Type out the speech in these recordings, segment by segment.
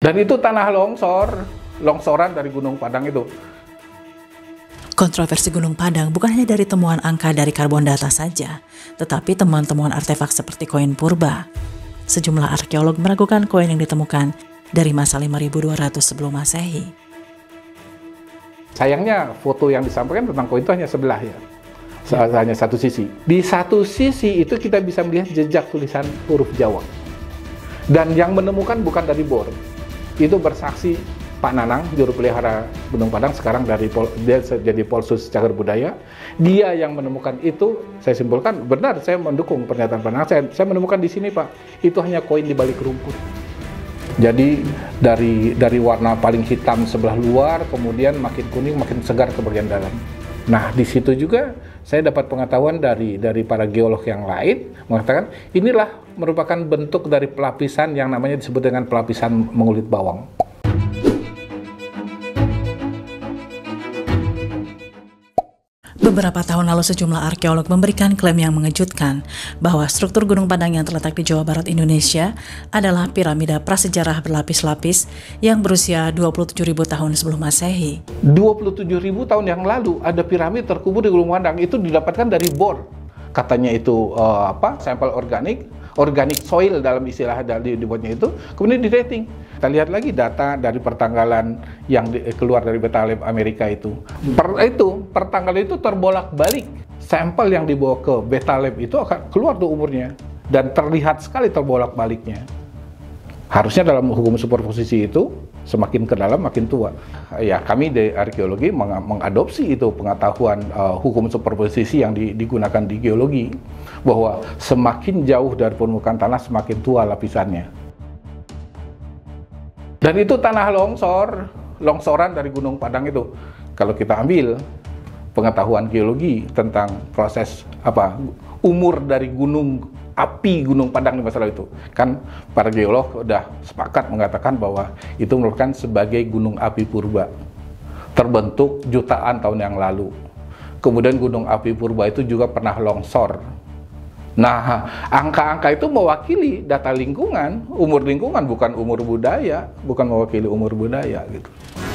Dan itu tanah longsoran dari Gunung Padang itu. Kontroversi Gunung Padang bukan hanya dari temuan angka dari karbon data saja, tetapi temuan-temuan artefak seperti koin purba. Sejumlah arkeolog meragukan koin yang ditemukan dari masa 5200 sebelum Masehi. Sayangnya foto yang disampaikan tentang koin itu hanya sebelah ya. Hanya satu sisi. Di satu sisi itu kita bisa melihat jejak tulisan huruf Jawa. Dan yang menemukan bukan dari Bor. Itu bersaksi Pak Nanang, juru pelihara Gunung Padang, sekarang dia jadi Polsus Cagar Budaya. Dia yang menemukan itu, saya simpulkan, benar, saya mendukung pernyataan Pak Nanang. Saya menemukan di sini, Pak, itu hanya koin di balik rumput. Jadi dari warna paling hitam sebelah luar, kemudian makin kuning, makin segar ke bagian dalam. Nah, di situ juga saya dapat pengetahuan dari para geolog yang lain mengatakan inilah merupakan bentuk dari pelapisan yang namanya disebut dengan pelapisan mengulit bawang. Beberapa tahun lalu sejumlah arkeolog memberikan klaim yang mengejutkan bahwa struktur Gunung Padang yang terletak di Jawa Barat Indonesia adalah piramida prasejarah berlapis-lapis yang berusia 27.000 tahun sebelum Masehi. 27.000 tahun yang lalu ada piramid terkubur di Gunung Padang, itu didapatkan dari Bor. Katanya itu sampel organic soil dalam istilah dibuatnya itu, kemudian di dating. Kita lihat lagi data dari pertanggalan yang keluar dari Beta Lab Amerika itu. Pertanggalan itu terbolak-balik. Sampel yang dibawa ke Beta Lab itu akan keluar tuh umurnya. Dan terlihat sekali terbolak-baliknya. Harusnya dalam hukum superposisi itu, semakin ke dalam makin tua. Ya, kami di arkeologi mengadopsi itu pengetahuan hukum superposisi yang digunakan di geologi. Bahwa semakin jauh dari permukaan tanah, semakin tua lapisannya. Dan itu tanah longsoran dari Gunung Padang itu. Kalau kita ambil pengetahuan geologi tentang proses umur dari gunung Padang di masalah itu, kan para geolog udah sepakat mengatakan bahwa itu merupakan sebagai gunung api purba terbentuk jutaan tahun yang lalu. Kemudian gunung api purba itu juga pernah longsor. Nah, angka-angka itu mewakili data lingkungan, umur lingkungan, bukan umur budaya, bukan mewakili umur budaya gitu.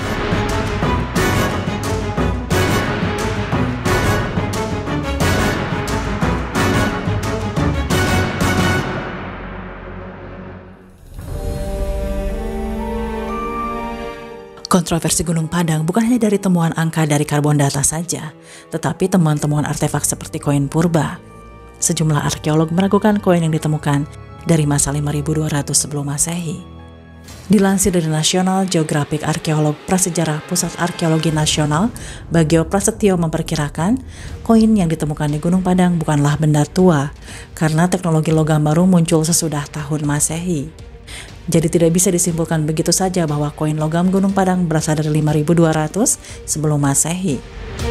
Kontroversi Gunung Padang bukan hanya dari temuan angka dari karbon data saja, tetapi temuan-temuan artefak seperti koin purba. Sejumlah arkeolog meragukan koin yang ditemukan dari masa 5200 sebelum Masehi. Dilansir dari National Geographic Arkeolog Prasejarah Pusat Arkeologi Nasional, Bagio Prasetyo memperkirakan koin yang ditemukan di Gunung Padang bukanlah benda tua karena teknologi logam baru muncul sesudah tahun Masehi. Jadi tidak bisa disimpulkan begitu saja bahwa koin logam Gunung Padang berasal dari 5200 sebelum Masehi.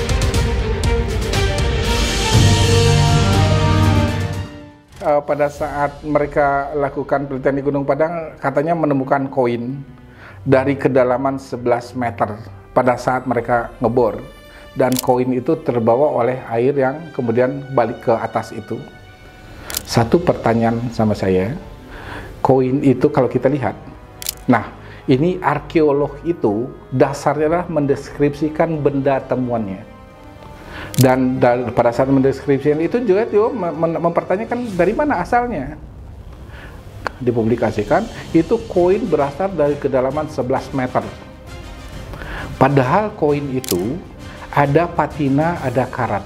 Pada saat mereka lakukan penelitian di Gunung Padang, katanya menemukan koin dari kedalaman 11 meter pada saat mereka ngebor. Dan koin itu terbawa oleh air yang kemudian balik ke atas itu. Satu pertanyaan sama saya, koin itu kalau kita lihat, nah ini arkeolog itu dasarnya adalah mendeskripsikan benda temuannya. Dan pada saat mendeskripsikan itu juga mempertanyakan dari mana asalnya. Dipublikasikan, itu koin berasal dari kedalaman 11 meter. Padahal koin itu ada patina, ada karat.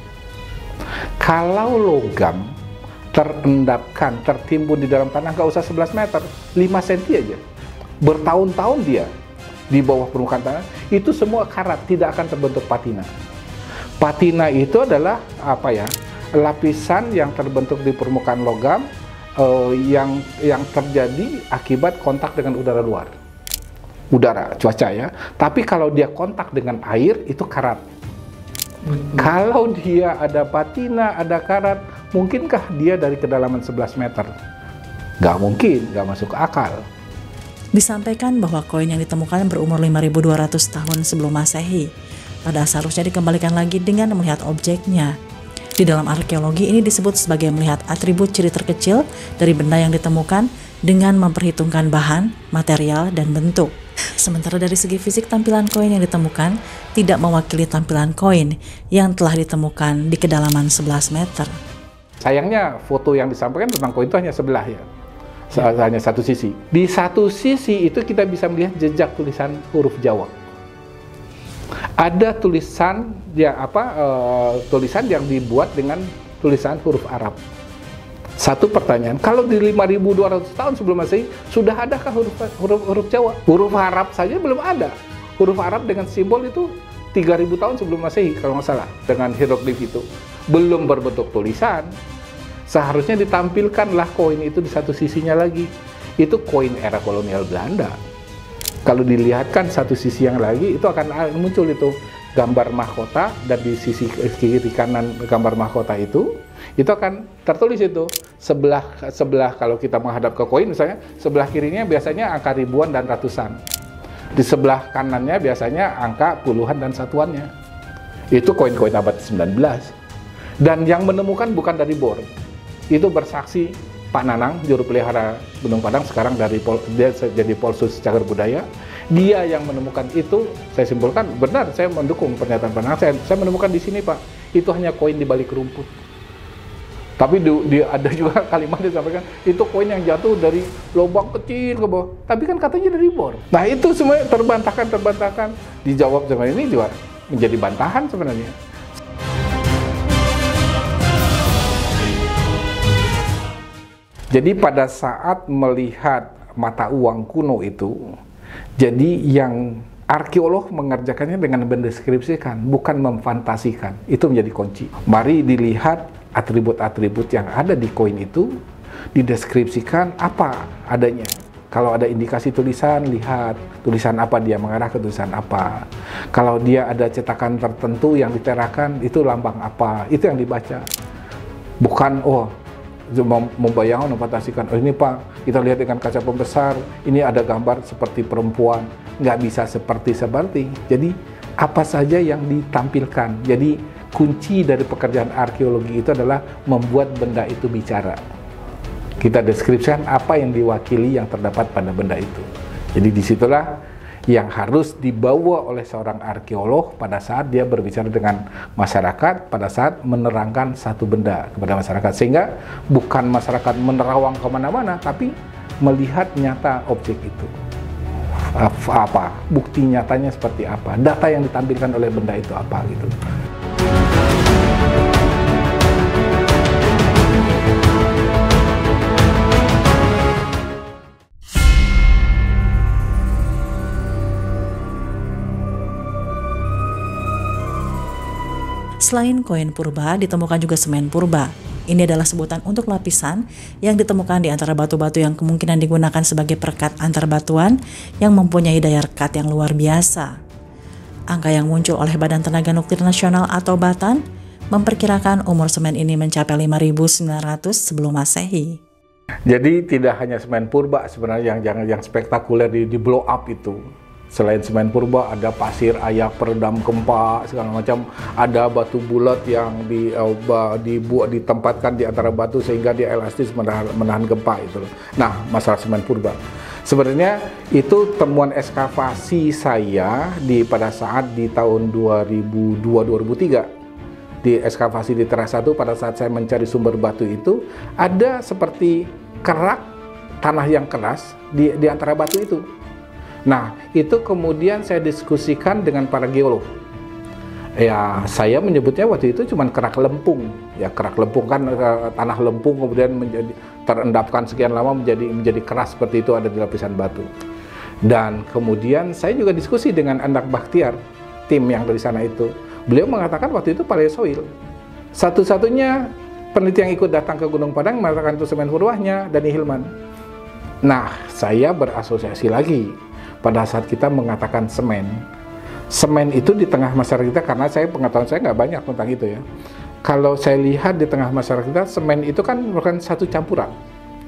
Kalau logam terendapkan, tertimbun di dalam tanah, nggak usah 11 meter, 5 cm aja. Bertahun-tahun dia di bawah permukaan tanah, itu semua karat, tidak akan terbentuk patina. Patina itu adalah lapisan yang terbentuk di permukaan logam yang terjadi akibat kontak dengan udara luar. Cuaca ya. Tapi kalau dia kontak dengan air, itu karat. Kalau dia ada patina, ada karat, mungkinkah dia dari kedalaman 11 meter? Nggak mungkin, nggak masuk akal. Disampaikan bahwa koin yang ditemukan berumur 5200 tahun sebelum Masehi. Pada seharusnya dikembalikan lagi dengan melihat objeknya. Di dalam arkeologi ini disebut sebagai melihat atribut ciri terkecil dari benda yang ditemukan dengan memperhitungkan bahan, material, dan bentuk. Sementara dari segi fisik tampilan koin yang ditemukan tidak mewakili tampilan koin yang telah ditemukan di kedalaman 11 meter. Sayangnya foto yang disampaikan tentang koin itu hanya sebelah ya. Hanya satu sisi. Di satu sisi itu kita bisa melihat jejak tulisan huruf Jawa. Ada tulisan tulisan yang dibuat dengan tulisan huruf Arab. Satu pertanyaan, kalau di 5.200 tahun sebelum Masehi sudah adakah huruf Jawa? Huruf Arab saja belum ada. Huruf Arab dengan simbol itu 3.000 tahun sebelum Masehi kalau nggak salah, dengan hieroglif itu belum berbentuk tulisan. Seharusnya ditampilkanlah koin itu di satu sisinya lagi. Itu koin era kolonial Belanda. Kalau dilihatkan satu sisi yang lagi, itu akan muncul itu gambar mahkota, dan di sisi kiri kanan gambar mahkota itu akan tertulis itu sebelah kalau kita menghadap ke koin misalnya, sebelah kirinya biasanya angka ribuan dan ratusan. Di sebelah kanannya biasanya angka puluhan dan satuannya. Itu koin-koin abad 19. Dan yang menemukan bukan dari BOR. Itu bersaksi Pak Nanang, juru pelihara Gunung Padang, sekarang dia jadi Polsus Cagar Budaya. Dia yang menemukan itu, saya simpulkan, benar, saya mendukung pernyataan Pak Nanang. Saya menemukan di sini, Pak, itu hanya koin di balik rumput. Tapi ada juga kalimat yang disampaikan, itu koin yang jatuh dari lubang kecil ke bawah. Tapi kan katanya dari BOR. Nah itu semua terbantahkan. Dijawab sama ini juga menjadi bantahan sebenarnya. Jadi pada saat melihat mata uang kuno itu, jadi yang arkeolog mengerjakannya dengan mendeskripsikan, bukan memfantasikan. Itu menjadi kunci. Mari dilihat atribut-atribut yang ada di koin itu, dideskripsikan apa adanya. Kalau ada indikasi tulisan, lihat tulisan apa, dia mengarah ke tulisan apa. Kalau dia ada cetakan tertentu yang diterakan, itu lambang apa, itu yang dibaca. Bukan, membayangkan, memfantasikan, ini Pak, kita lihat dengan kaca pembesar, ini ada gambar seperti perempuan, nggak bisa seperti. Jadi apa saja yang ditampilkan. Jadi kunci dari pekerjaan arkeologi itu adalah membuat benda itu bicara. Kita deskripsikan apa yang diwakili yang terdapat pada benda itu. Jadi disitulah yang harus dibawa oleh seorang arkeolog pada saat dia berbicara dengan masyarakat, pada saat menerangkan satu benda kepada masyarakat, sehingga bukan masyarakat menerawang kemana-mana, tapi melihat nyata objek itu apa, bukti nyatanya seperti apa, data yang ditampilkan oleh benda itu apa gitu. Selain koin purba, ditemukan juga semen purba. Ini adalah sebutan untuk lapisan yang ditemukan di antara batu-batu yang kemungkinan digunakan sebagai perekat antar batuan yang mempunyai daya rekat yang luar biasa. Angka yang muncul oleh Badan Tenaga Nuklir Nasional atau BATN memperkirakan umur semen ini mencapai 5.900 sebelum Masehi. Jadi tidak hanya semen purba sebenarnya yang spektakuler di blow up itu. Selain semen purba, ada pasir ayak peredam gempa segala macam, ada batu bulat yang ditempatkan di antara batu sehingga dia elastis menahan gempa itu. Nah, masalah semen purba. Sebenarnya itu temuan ekskavasi saya pada saat di tahun 2002-2003. Di ekskavasi di Teras 1 pada saat saya mencari sumber batu itu, ada seperti kerak tanah yang keras di antara batu itu. Nah, itu kemudian saya diskusikan dengan para geolog. Ya, saya menyebutnya waktu itu cuma kerak lempung. Ya, kerak lempung kan tanah lempung kemudian menjadi terendapkan sekian lama menjadi keras seperti itu ada di lapisan batu. Dan kemudian saya juga diskusi dengan Andak Bakhtiar, tim yang dari sana itu. Beliau mengatakan waktu itu paleosoil. Satu-satunya peneliti yang ikut datang ke Gunung Padang mengatakan itu semen purwahnya Dani Hilman. Nah, saya berasosiasi lagi. Pada saat kita mengatakan semen itu di tengah masyarakat kita, karena pengetahuan saya nggak banyak tentang itu ya. Kalau saya lihat di tengah masyarakat kita, semen itu kan bukan satu campuran.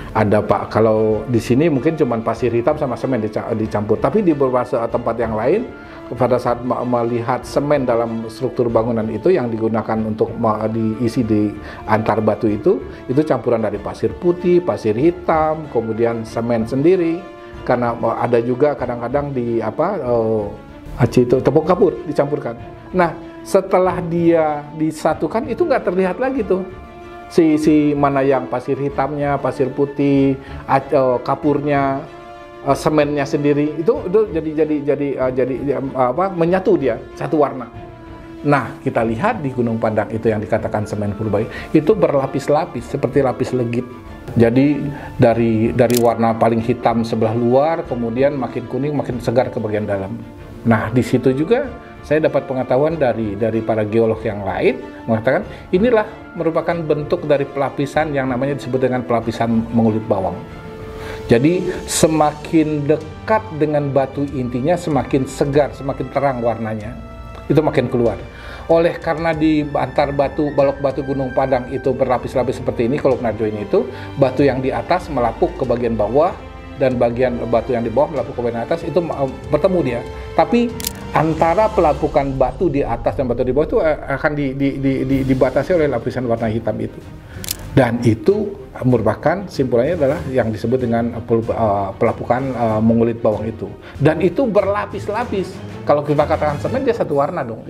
Ada Pak, kalau di sini mungkin cuma pasir hitam sama semen dicampur, tapi di beberapa tempat yang lain pada saat melihat semen dalam struktur bangunan itu yang digunakan untuk diisi di antar batu itu campuran dari pasir putih, pasir hitam, kemudian semen sendiri. Karena ada juga kadang-kadang di tepung kapur dicampurkan. Nah, setelah dia disatukan itu nggak terlihat lagi tuh si mana yang pasir hitamnya, pasir putih, kapurnya, semennya sendiri itu jadi menyatu dia satu warna. Nah, kita lihat di Gunung Padang itu yang dikatakan semen purba itu berlapis-lapis seperti lapis legit. Jadi dari warna paling hitam sebelah luar, kemudian makin kuning, makin segar ke bagian dalam. Nah, di situ juga saya dapat pengetahuan dari para geolog yang lain mengatakan inilah merupakan bentuk dari pelapisan yang namanya disebut dengan pelapisan mengulit bawang. Jadi semakin dekat dengan batu intinya semakin segar, semakin terang warnanya. Itu makin keluar. Oleh karena di antar balok batu Gunung Padang itu berlapis-lapis seperti ini, kalau narjoin itu batu yang di atas melapuk ke bagian bawah dan bagian batu yang di bawah melapuk ke bagian atas, itu bertemu dia. Tapi antara pelapukan batu di atas dan batu di bawah itu akan dibatasi oleh lapisan warna hitam itu. Dan itu merupakan simpulannya adalah yang disebut dengan pelapukan mengulit bawang itu. Dan itu berlapis-lapis. Kalau kita katakan semen, dia satu warna dong.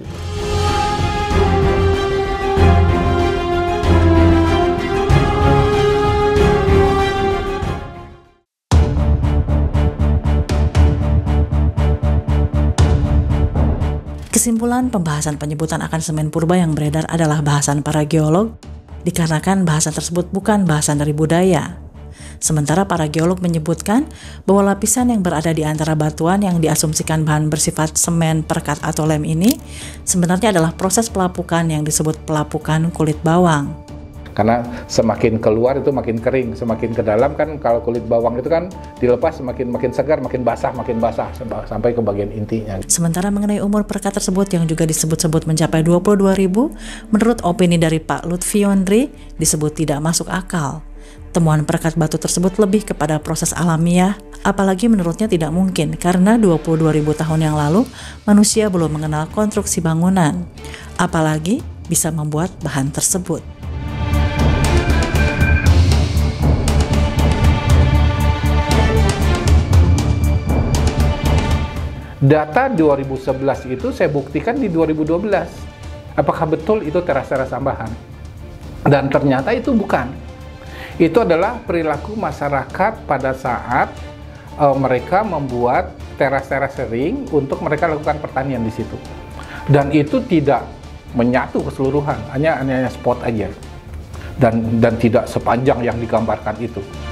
Kesimpulan pembahasan penyebutan akan semen purba yang beredar adalah bahasan para geolog, dikarenakan bahasan tersebut bukan bahasan dari budaya. Sementara para geolog menyebutkan bahwa lapisan yang berada di antara batuan yang diasumsikan bahan bersifat semen, perekat, atau lem ini sebenarnya adalah proses pelapukan yang disebut pelapukan kulit bawang. Karena semakin keluar itu makin kering, semakin ke dalam kan kalau kulit bawang itu kan dilepas makin segar, makin basah sampai ke bagian intinya. Sementara mengenai umur perekat tersebut yang juga disebut-sebut mencapai 22.000, menurut opini dari Pak Lutfi Yondri disebut tidak masuk akal. Temuan perekat batu tersebut lebih kepada proses alamiah, apalagi menurutnya tidak mungkin karena 22.000 tahun yang lalu manusia belum mengenal konstruksi bangunan, apalagi bisa membuat bahan tersebut. Data 2011 itu saya buktikan di 2012. Apakah betul itu teras-teras tambahan? Dan ternyata itu bukan. Itu adalah perilaku masyarakat pada saat mereka membuat teras-teras ring untuk mereka lakukan pertanian di situ. Dan itu tidak menyatu keseluruhan, hanya spot aja. Dan tidak sepanjang yang digambarkan itu.